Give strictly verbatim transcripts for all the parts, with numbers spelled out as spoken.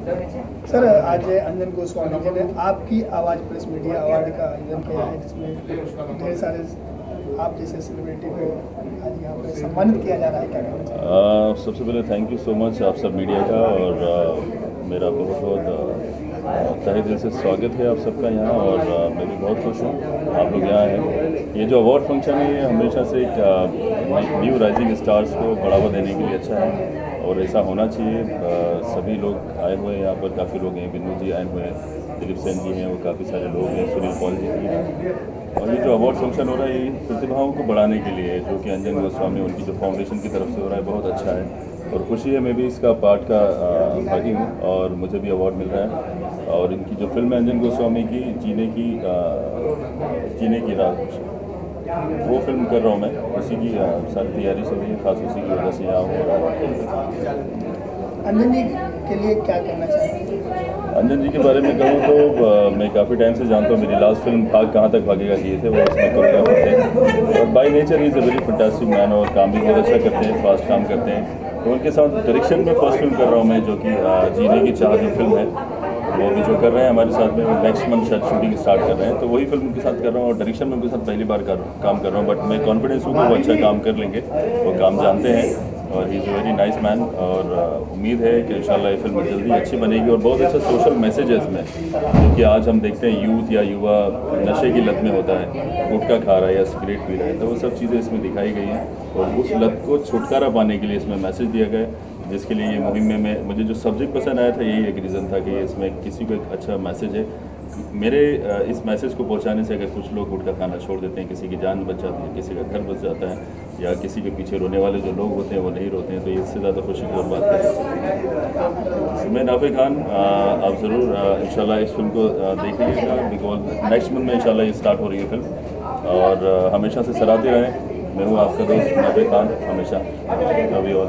Sir, आज अंजन गोस्वामी जी ने आपकी आवाज़ प्रेस मीडिया अवार्ड का आयोजन किया है, जिसमें ढेर सारे आप जैसे सेलिब्रिटी को आज यहाँ पर सम्मानित किया जा रहा है। क्या कहना चाहिए? सबसे पहले थैंक यू सो मच आप सब मीडिया का, और आ, मेरा बहुत बहुत तहे दिल से स्वागत है आप सबका यहाँ, और आ, मैं भी बहुत खुश हूँ आप लोग यहाँ हैं। ये जो अवार्ड फंक्शन है ये हमेशा से एक न्यू राइजिंग स्टार्स को बढ़ावा देने के लिए अच्छा है, और ऐसा होना चाहिए। आ, सभी लोग आए हुए हैं यहाँ पर, काफ़ी लोग हैं, बिन्नू जी आए हुए हैं, दिलीप सेन जी हैं, वो काफ़ी सारे लोग हैं, सुनील पॉल जी भी हैं। और ये जो अवार्ड फंक्शन हो रहा है ये प्रतिभाओं को बढ़ाने के लिए, जो कि अंजन गोस्वामी उनकी जो फाउंडेशन की तरफ से हो रहा है, बहुत अच्छा है और खुशी है। मैं भी इसका पार्ट का भागी हूँ और मुझे भी अवार्ड मिल रहा है। और इनकी जो फिल्म है अंजन गोस्वामी की जीने की आ, जीने की रात, वो फिल्म कर रहा हूँ मैं, उसी की सारी तैयारी चल रही है, खास उसी की वजह से यहाँ हो रहा है। अंजन जी के लिए क्या कहना चाहिए? अंजन जी के बारे में कहूँ तो आ, मैं काफ़ी टाइम से जानता हूँ। मेरी लास्ट फिल्म भाग कहाँ तक भागेगा किए थे, वो उसमें कोरियोग्राफर थे, और by nature is a very fantastic man, और काम भी बहुत अच्छा करते हैं, फास्ट काम करते हैं। तो उनके साथ डायरेक्शन में फर्स्ट फिल्म कर रहा हूँ मैं, जो कि जीने की चाह जो फिल्म है वो भी जो कर रहे हैं हमारे साथ में, नेक्स्ट मंथ शायद शूटिंग स्टार्ट कर रहे हैं, तो वही फिल्म के साथ कर रहा हूँ, और डायरेक्शन में उनके साथ पहली बार कर, काम कर रहा हूँ। बट मैं कॉन्फिडेंस हूँ कि वो अच्छा काम कर लेंगे, वो काम जानते हैं, और he is a very nice man. और उम्मीद है कि इंशाल्लाह ये फिल्म जल्दी अच्छी बनेगी, और बहुत अच्छा सोशल मैसेज है इसमें, क्योंकि आज हम देखते हैं यूथ या युवा नशे की लत में होता है, गुटखा खा रहा है या सिगरेट पी रहा है, तो वो सब चीज़ें इसमें दिखाई गई हैं, और उस लत को छुटकारा पाने के लिए इसमें मैसेज दिया गया है, जिसके लिए ये मुहिम में मैं मुझे जो सब्जेक्ट पसंद आया था यही एक रीज़न था कि इसमें किसी को एक अच्छा मैसेज है। मेरे इस मैसेज को पहुंचाने से अगर कुछ लोग गुटखा खाना छोड़ देते हैं, किसी की जान बच जाती है, किसी का घर बच जाता है, या किसी के पीछे रोने वाले जो लोग होते हैं वो नहीं रोते हैं, तो इससे ज़्यादा खुशी की और बात करें। मैं नाफे खान, आप ज़रूर इंशाल्लाह इस फिल्म को देखिएगा, बिकॉज नेक्स्ट मंथ में इंशाल्लाह ये स्टार्ट हो रही है फिल्म, और हमेशा से सराहते रहें। मैं हूँ आपका दोस्त नाफे खान, हमेशा अभी और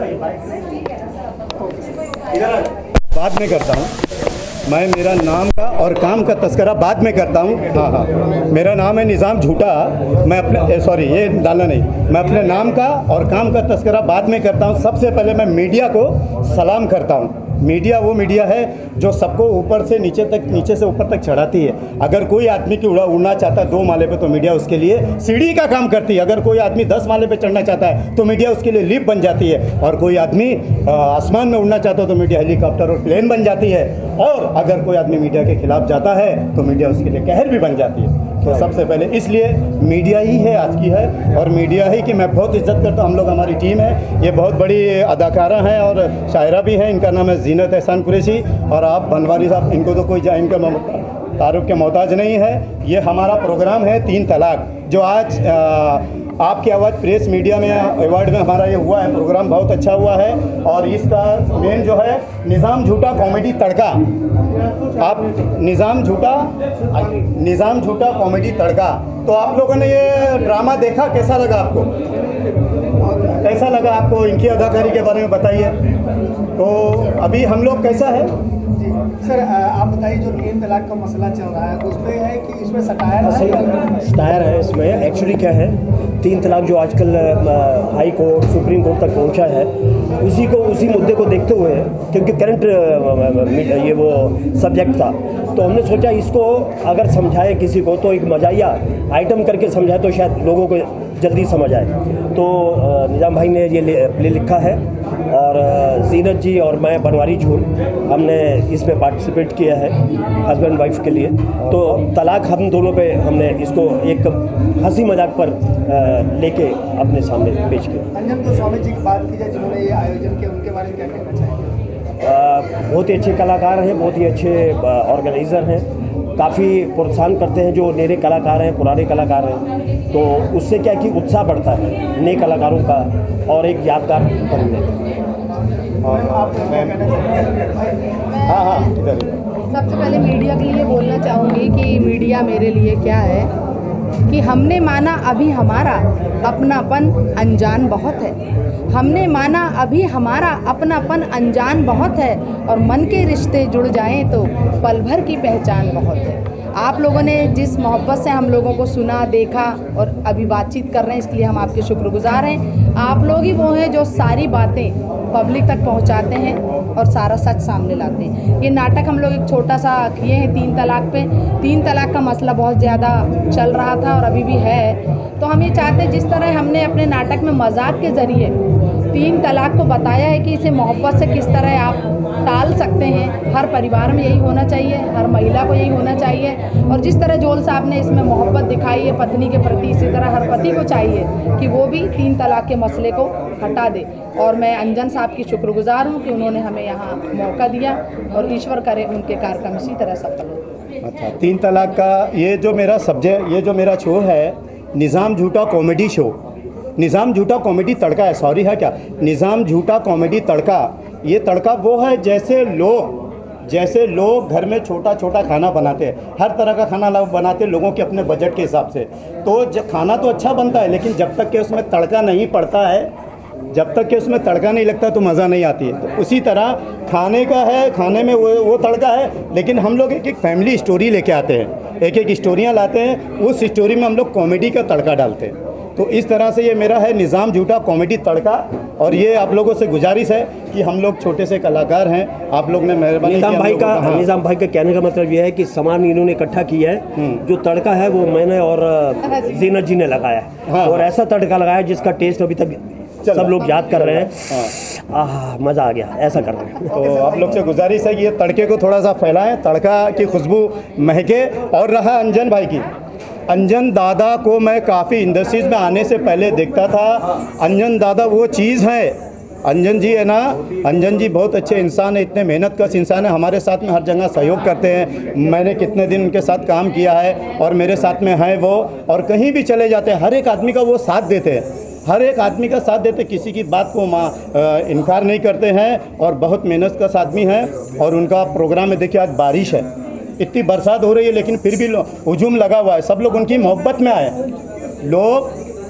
बाद में करता हूँ मैं, मेरा नाम का और काम का तस्करा बाद में करता हूँ। हाँ हाँ मेरा नाम है निज़ाम झूठा, मैं अपने सॉरी ये डालना नहीं, मैं अपने नाम का और काम का तस्करा बाद में करता हूँ। सबसे पहले मैं मीडिया को सलाम करता हूँ। मीडिया वो मीडिया है जो सबको ऊपर से नीचे तक, नीचे से ऊपर तक चढ़ाती है। अगर कोई आदमी की उड़ा उड़ना चाहता है दो माले पे, तो मीडिया उसके लिए सीढ़ी का काम करती है। अगर कोई आदमी दस माले पे चढ़ना चाहता है तो मीडिया उसके लिए लिफ्ट बन जाती है, और कोई आदमी आसमान में उड़ना चाहता है तो मीडिया हेलीकॉप्टर और प्लेन बन जाती है, और अगर कोई आदमी मीडिया के खिलाफ जाता है तो मीडिया उसके लिए कहर भी बन जाती है। तो सबसे पहले इसलिए मीडिया ही है आज की है, और मीडिया ही की मैं बहुत इज्जत करता हूँ। हम लोग, हमारी टीम है, ये बहुत बड़ी अदाकारा हैं और शायरा भी हैं। इनका नाम है जीनत एहसान कुरैशी, और आप बनवारी साहब, इनको तो कोई जा इनका तारुफ के मोहताज नहीं है। ये हमारा प्रोग्राम है तीन तलाक, जो आज आ, आपकी आवाज़ प्रेस मीडिया में अवार्ड में हमारा ये हुआ है, प्रोग्राम बहुत अच्छा हुआ है। और इसका मेन जो है निज़ाम झूठा कॉमेडी तड़का, आप निज़ाम झूठा निज़ाम झूठा कॉमेडी तड़का, तो आप लोगों ने ये ड्रामा देखा, कैसा लगा आपको? कैसा लगा आपको? इनकी अदाकारी के बारे में बताइए। तो अभी हम लोग कैसा है सर, आप बताइए, जो तीन तलाक का मसला चल रहा है उसमें है कि इसमें सटायर है? सटायर है इसमें। एक्चुअली क्या है, तीन तलाक जो आजकल हाई कोर्ट, सुप्रीम कोर्ट तक पहुंचा है, उसी को उसी मुद्दे को देखते हुए, क्योंकि करंट ये वो सब्जेक्ट था, तो हमने सोचा इसको अगर समझाए किसी को तो एक मजाया आइटम करके समझाए तो शायद लोगों को जल्दी समझ आए। तो निज़ाम भाई ने ये प्ले लिखा है, और जीनत जी और मैं बनवारी झूल हमने इसमें पार्टिसिपेट किया है हस्बैंड वाइफ के लिए। तो तलाक हम दोनों पे हमने इसको एक हंसी मजाक पर लेके अपने सामने पेश किया। अंजन गोस्वामी जी की बात की जाए, जिन्होंने ये आयोजन किया, उनके बारे में क्या कहना चाहेंगे? बहुत ही अच्छे कलाकार हैं, बहुत ही अच्छे ऑर्गेनाइज़र हैं, काफ़ी प्रोत्साहन करते हैं जो नए कलाकार हैं, पुराने कलाकार हैं, तो उससे क्या कि उत्साह बढ़ता है नए कलाकारों का, और एक यादगार पल है। हाँ हाँ सबसे पहले मीडिया के लिए बोलना चाहूँगी कि मीडिया मेरे लिए क्या है कि हमने माना अभी हमारा अपनापन अनजान बहुत है, हमने माना अभी हमारा अपनापन अनजान बहुत है, और मन के रिश्ते जुड़ जाएं तो पल भर की पहचान बहुत है। आप लोगों ने जिस मोहब्बत से हम लोगों को सुना, देखा और अभी बातचीत कर रहे हैं, इसलिए हम आपके शुक्रगुजार हैं। आप लोग ही वो हैं जो सारी बातें पब्लिक तक पहुंचाते हैं और सारा सच सामने लाते हैं। ये नाटक हम लोग एक छोटा सा किए हैं तीन तलाक पे। तीन तलाक का मसला बहुत ज़्यादा चल रहा था और अभी भी है, तो हम ये चाहते हैं जिस तरह हमने अपने नाटक में मजाक के ज़रिए तीन तलाक को बताया है कि इसे मोहब्बत से किस तरह आप टाल सकते हैं। हर परिवार में यही होना चाहिए, हर महिला को यही होना चाहिए। और जिस तरह जोल साहब ने इसमें मोहब्बत दिखाई है पत्नी के प्रति, इसी तरह हर पति को चाहिए कि वो भी तीन तलाक के मसले को हटा दे। और मैं अंजन साहब की शुक्रगुजार हूँ कि उन्होंने हमें यहाँ मौका दिया और ईश्वर करे उनके कार्यक्रम इसी तरह सफल हो। अच्छा, तीन तलाक का ये जो मेरा सब्जेक्ट, ये जो मेरा शो है निज़ाम झूठा कॉमेडी शो, निज़ाम झूठा कॉमेडी तड़का है, सॉरी है क्या, निज़ाम झूठा कॉमेडी तड़का। ये तड़का वो है जैसे लोग जैसे लोग घर में छोटा छोटा खाना बनाते हैं, हर तरह का खाना बनाते हैं लोगों के अपने बजट के हिसाब से। तो जब खाना तो अच्छा बनता है, लेकिन जब तक कि उसमें तड़का नहीं पड़ता है, जब तक कि उसमें तड़का नहीं लगता तो मज़ा नहीं आती है। तो उसी तरह खाने का है, खाने में वो वो तड़का है, लेकिन हम लोग एक एक फैमिली स्टोरी लेके आते हैं, एक एक स्टोरियाँ लाते हैं, उस स्टोरी में हम लोग कॉमेडी का तड़का डालते हैं। तो इस तरह से ये मेरा है निज़ाम झूठा कॉमेडी तड़का। और ये आप लोगों से गुजारिश है कि हम लोग छोटे से कलाकार हैं, आप लोग ने मेहरबानी निज़ाम भाई का हाँ। निज़ाम भाई का कहने का मतलब ये है कि सामान इन्होंने इकट्ठा किया है, जो तड़का है वो मैंने और जीनत जी ने लगाया है। हाँ। और ऐसा तड़का लगाया जिसका टेस्ट अभी तक सब लोग याद कर रहे हैं। हाँ। मज़ा आ गया, ऐसा कर रहे हैं। तो आप लोग से गुजारिश है कि ये तड़के को थोड़ा सा फैलाएं, तड़का की खुशबू महके। और रहा अंजन भाई की, अंजन दादा को मैं काफ़ी इंडस्ट्रीज़ में आने से पहले देखता था। अंजन दादा वो चीज़ है, अंजन जी है ना, अंजन जी बहुत अच्छे इंसान है, इतने मेहनत कश इंसान है, हमारे साथ में हर जगह सहयोग करते हैं। मैंने कितने दिन उनके साथ काम किया है और मेरे साथ में हैं वो, और कहीं भी चले जाते हैं हर एक आदमी का वो साथ देते हैं, हर एक आदमी का साथ देते, किसी की बात को माँ इनकार नहीं करते हैं और बहुत मेहनत कश आदमी हैं। और उनका प्रोग्राम में देखिए, आज बारिश है, इतनी बरसात हो रही है, लेकिन फिर भी हुजूम लगा हुआ है। सब लोग उनकी मोहब्बत में आए, लोग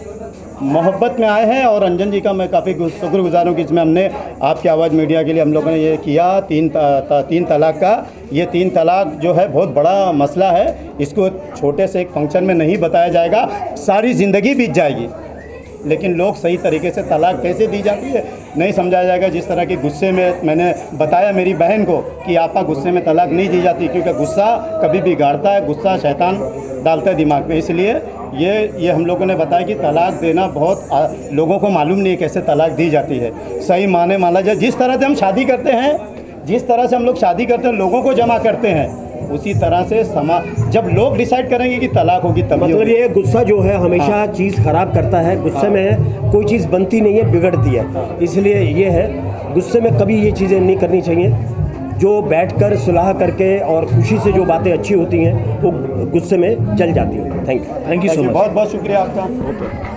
मोहब्बत में आए हैं। और अंजन जी का मैं काफ़ी शुक्रगुजार हूँ कि इसमें हमने आपकी आवाज़ मीडिया के लिए हम लोगों ने ये किया तीन ता, ता, तीन तलाक का। ये तीन तलाक जो है बहुत बड़ा मसला है, इसको छोटे से एक फंक्शन में नहीं बताया जाएगा, सारी ज़िंदगी बीत जाएगी। लेकिन लोग सही तरीके से तलाक कैसे दी जाती है नहीं समझाया जाएगा। जिस तरह की गुस्से में मैंने बताया मेरी बहन को कि आपा गुस्से में तलाक नहीं दी जाती, क्योंकि गुस्सा कभी बिगाड़ता है, गुस्सा शैतान डालता है दिमाग में। इसलिए ये ये हम लोगों ने बताया कि तलाक देना बहुत आ, लोगों को मालूम नहीं है कैसे तलाक दी जाती है। सही माने माना जाए, जिस तरह से हम शादी करते हैं, जिस तरह से हम लोग शादी करते हैं, लोगों को जमा करते हैं, उसी तरह से समा जब लोग डिसाइड करेंगे कि तलाक होगी तब मतलब ये गुस्सा जो है हमेशा हाँ। चीज़ खराब करता है। गुस्से में कोई चीज़ बनती नहीं है, बिगड़ती है। इसलिए ये है, गुस्से में कभी ये चीज़ें नहीं करनी चाहिए। जो बैठकर सुलह करके और खुशी से जो बातें अच्छी होती हैं वो गुस्से में चल जाती हैं। Thank you, thank you so much, बहुत बहुत शुक्रिया आपका।